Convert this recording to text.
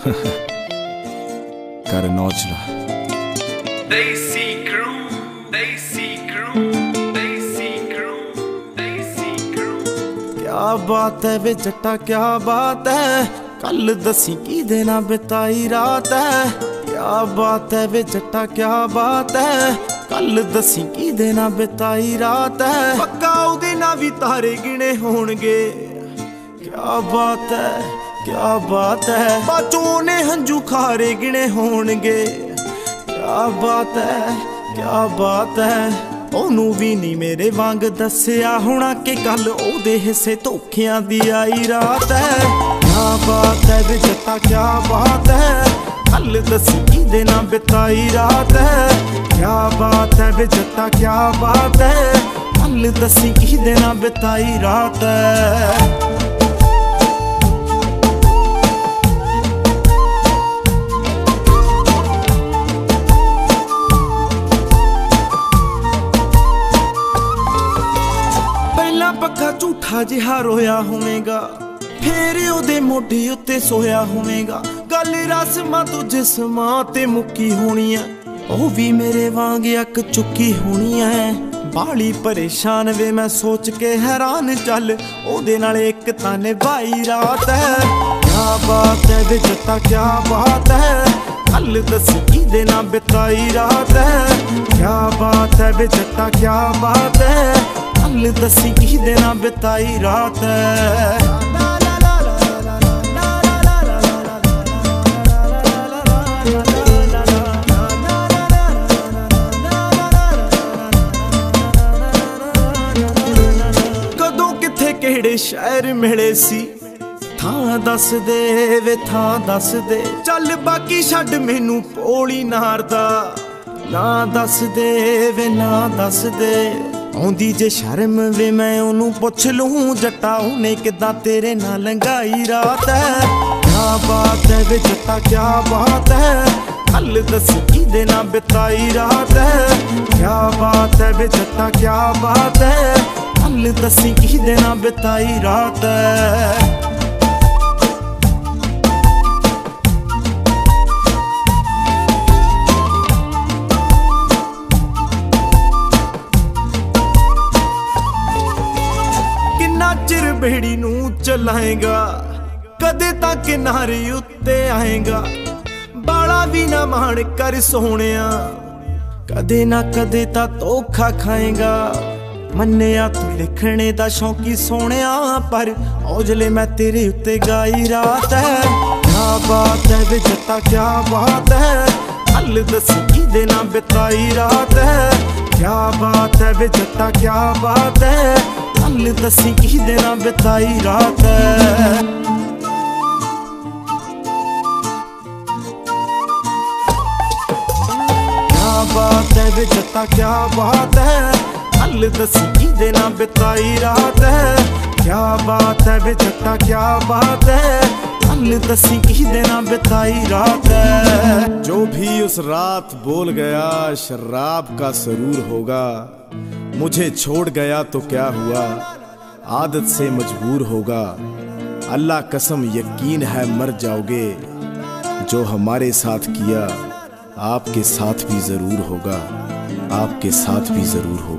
कर नौचला Desi crew, Desi crew, Desi crew, Desi crew। क्या बात है वे जट्टा क्या बात है, कल दसी की देना बिताई रात है। क्या बात है वे जट्टा क्या बात है, कल दसी की देना बिताई रात है। पक्का उदे ना भी तारे गिने होणगे। क्या बात है क्या बात है, बाचों ने हंजू खारे गिने होणगे। क्या बात है क्या बात है, ओनू भी नहीं मेरे वांग दसिया होना कि कल ओदे हिस्से धोखियां दी आई रात है। क्या बात है वे जट्टा क्या बात है, कल दसी की देना बिताई रात है। क्या बात है वे जट्टा क्या बात है, कल दसी की देना बिताई रात है। पक्का झूठा जिहा रोया होवेगा, फेर ओदे मोढे उत्ते सोया होवेगा। गल रस्मां तो जिस्मां ते मुक्की होनी है, ओ भी मेरे वांग अक चुकी होनी है। बाली परेशान वे मैं सोच के हैरान, चल ओदे नाल एक तां निभाई रात है। क्या बात है वे जट्टा क्या बात है, कल दसी की देना बिताई रात है। क्या बात है वे जट्टा क्या बात है, कल दसी की देना बिताई रात है। कदों किथे केड़े शहर मिले सी, थां दस दे वे थां दस दे। चल बाकी छड्ड मैनू भोली नारदा, ना दस दे वे ना दस दे। आउंदी जे शर्म वे मैं ओनू पुछ लूं, जट्टा उन्हें किदां तेरे नाल लंघाई रात है। क्या बात है वे जट्टा क्या बात है, कल दसी की देना बिताई रात है। क्या बात है वे जट्टा क्या बात है, कल दसी की देना बिताई रात है। चिर बेड़ी नू चलाएगा, कदे तक किनारे उत्ते आएगा। बाला भी ना मान कर सोहणिया, कदे ना कदे ता धोखा खाएगा। मन्निया तू लिखने दा शौकी सोहणिया, पर औजले मैं तेरे उत्ते गाई रात है। क्या बात है वे जट्टा क्या बात है, कल दसी की देना बिताई रात है। क्या बात है वे जट्टा क्या बात है, कल दसी की देना बिताई रात है। क्या बात है वे जट्टा क्या बात है, कल दसी की देना बिताई रात है। क्या बात है वे जट्टा क्या बात है, कल दसी की देना बिताई रात है। जो भी उस रात बोल गया शराब का सरूर होगा। मुझे छोड़ गया तो क्या हुआ, आदत से मजबूर होगा। अल्लाह कसम यकीन है मर जाओगे, जो हमारे साथ किया आपके साथ भी जरूर होगा, आपके साथ भी जरूर होगा।